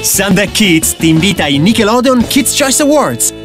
Sunday Kids ti invita ai Nickelodeon Kids Choice Awards.